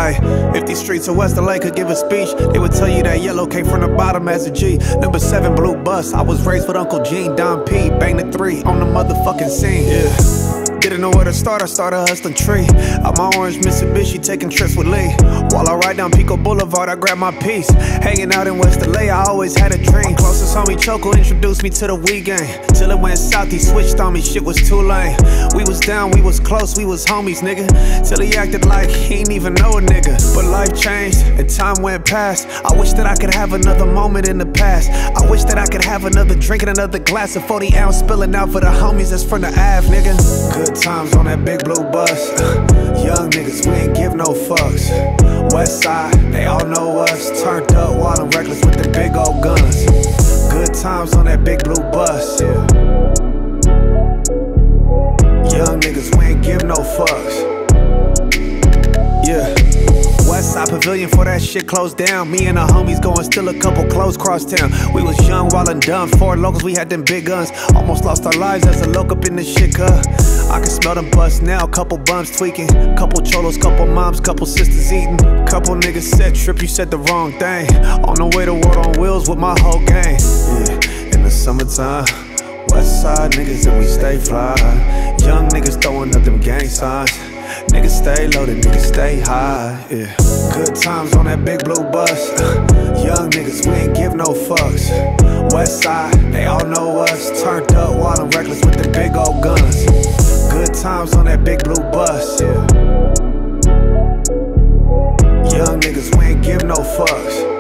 Like, if these streets of West LA could give a speech, they would tell you that Yellow came from the bottom as a G. Number 7 blue bus, I was raised with Uncle Gene, Don P, bang the 3 on the motherfucking scene. Yeah. Didn't know where to start, I started hustling tree. Out my orange Mitsubishi, taking trips with Lee. While I ride down Pico Boulevard, I grab my piece. Hanging out in West LA, I always had a dream. My closest homie Choco introduced me to the Wii game. Till it went south, he switched on me, shit was too lame. We was down, we was close, we was homies, nigga. Till he acted like he ain't even know a nigga. But life changed, and time went past. I wish that I could have another moment in the past. I wish that I could have another drink and another glass of 40 ounce spilling out for the homies that's from the Ave, nigga. Good times on that big blue bus. Young niggas, we ain't give no fucks. West side, they all know us. Turned up, wild and reckless with the big old guns. Good times on that big blue bus, yeah. Young niggas, we ain't give no fucks. Yeah. Westside Pavilion for that shit closed down. Me and the homies going still a couple close cross town. We was young, wild and dumb. 4 locals, we had them big guns. Almost lost our lives as a loc up in the shit, I can smell them bust now, couple bums tweaking. Couple cholos, couple moms, couple sisters eating. Couple niggas said, Trip, you said the wrong thing. On the way to World on Wheels with my whole gang. Yeah, in the summertime, Westside niggas and we stay fly. Young niggas throwing up them gang signs. Niggas stay loaded, niggas stay high, yeah. Good times on that big blue bus. Young niggas, we ain't give no fucks. West side, they all know us. Turned up, wild and reckless with the big old guns. Good times on that big blue bus, yeah. Young niggas, we ain't give no fucks.